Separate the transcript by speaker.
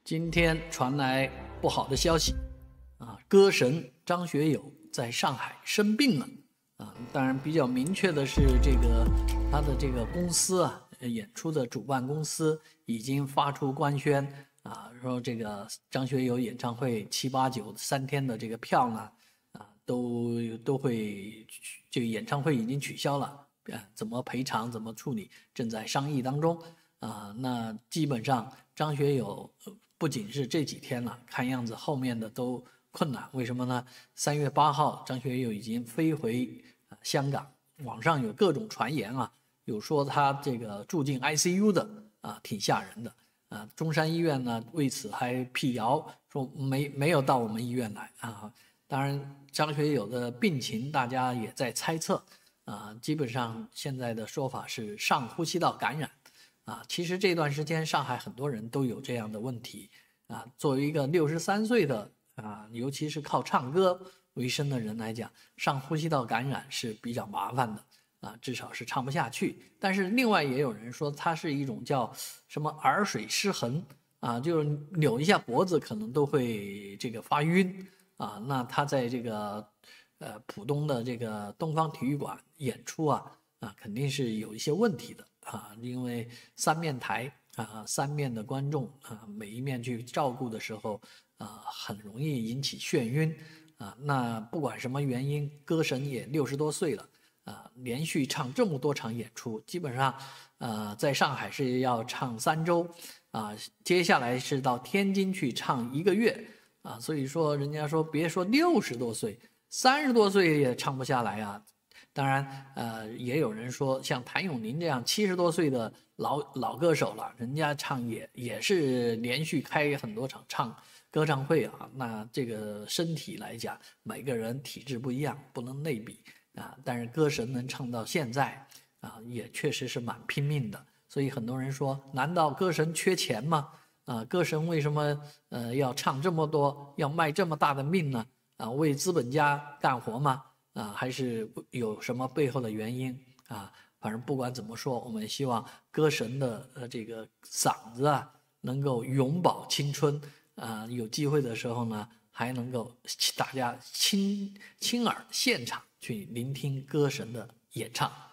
Speaker 1: 今天传来不好的消息歌神张学友在上海生病了当然比较明确的是，他的这个公司演出的主办公司已经发出官宣说这个张学友演唱会7、8、9 3天的这个票呢都会这个演唱会已经取消了怎么赔偿怎么处理正在商议当中那基本上张学友不仅是这几天了，看样子后面的都困难。为什么呢？3月8号张学友已经飞回香港，网上有各种传言有说他这个住进 ICU 的挺吓人的中山医院呢为此还辟谣说没有到我们医院来当然张学友的病情大家也在猜测基本上现在的说法是上呼吸道感染其实这段时间上海很多人都有这样的问题作为一个63岁的尤其是靠唱歌为生的人来讲，上呼吸道感染是比较麻烦的至少是唱不下去。但是另外也有人说它是一种叫什么耳水失衡就是扭一下脖子可能都会这个发晕那他在这个浦东的这个东方体育馆演出肯定是有一些问题的因为3面台3面的观众每一面去照顾的时候很容易引起眩晕那不管什么原因，歌神也60多岁了连续唱这么多场演出，基本上在上海是要唱3周接下来是到天津去唱1个月所以说人家说别说60多岁，30多岁也唱不下来当然也有人说像谭咏麟这样70多岁的老歌手了，人家唱也是连续开很多场唱歌唱会那这个身体来讲每个人体质不一样，不能类比但是歌神能唱到现在也确实是蛮拼命的。所以很多人说难道歌神缺钱吗歌神为什么要唱这么多，要卖这么大的命呢为资本家干活吗还是有什么背后的原因反正不管怎么说，我们希望歌神的这个嗓子能够永葆青春有机会的时候呢还能够大家亲耳现场去聆听歌神的演唱。